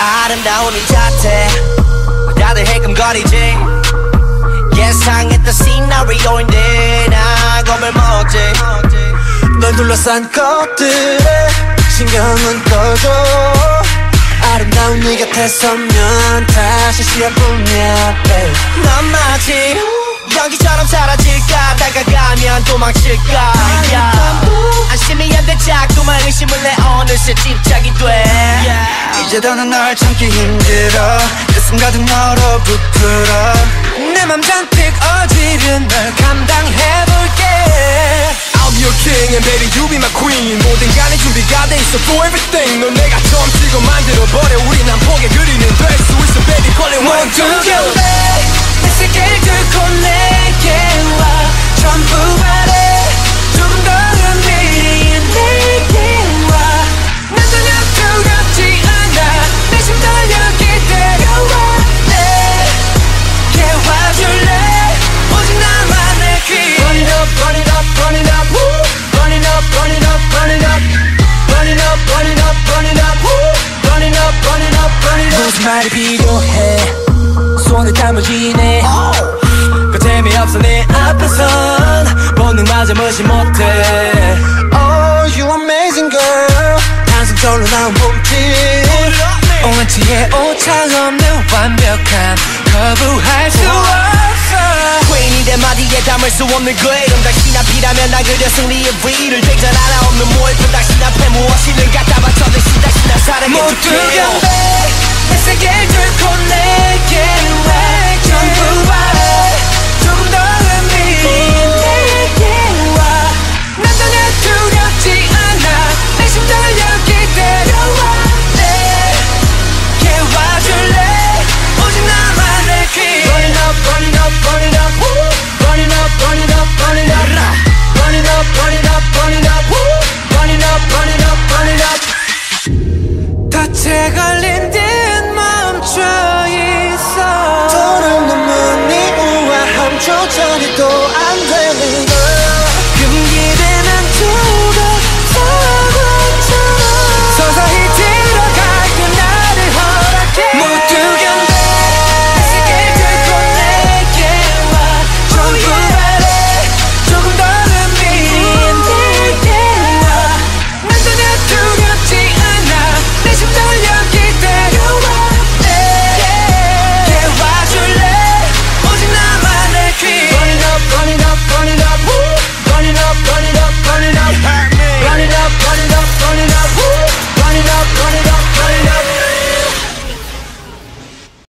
아름다운 이 자태 다들 해금거리지 예상했던 시나리오인데 나 겁을 먹지 널 둘러싼 것들에 신경은 꺼줘 아름다운 네 곁에 서면 다시 시야뿐이야 babe 넌 마치 연기처럼 사라질까 다가가면 도망칠까 안심이 안 돼 자꾸만 의심을 내 어느새 집착이 돼 이제 더는 널 참기 힘들어 가슴 가득 너로 부풀어 내 맘 잔뜩 어지른 널 감당해볼게 I'll be your king and baby you be my queen 모든 간에 준비가 돼 있어 for everything 넌 내가 처음 찍어 만들어버려 우린 한 폭의 그림이 될 수 있어 baby call it one two 모두가 내 세계를 뚫고 내게 와 전부 바래 조금 더 은밀히 내게 와난 전혀 두렵지 않아 내 심 떨려 기다려와 내게 와줄래 오직 나만의 길 Burn it up, burn it up, burn it up woo. Burn it up, burn it up, burn it up Burn it up, burn it up, burn it up woo. Burn it up, burn it up, burn it up 무슨 말이 필요해 손을 담아지네 그 재미없어 내 앞에선 본능마저 무시 못해 Oh you amazing girl 한숨 나온 몸짓 온티에 오차 없는 완벽함 거부할 수 없어 Queen이 내 마디에 담을 수 없는 그 이름 당신 앞이라면 나 그려 승리의 위를 되잖아 하나 없는 모습 당신 앞에 무엇이든 갖다 바쳐 대신 당신 날 사랑해줄게 모두가 내 세계를 뚫고 내게 와 전부 바라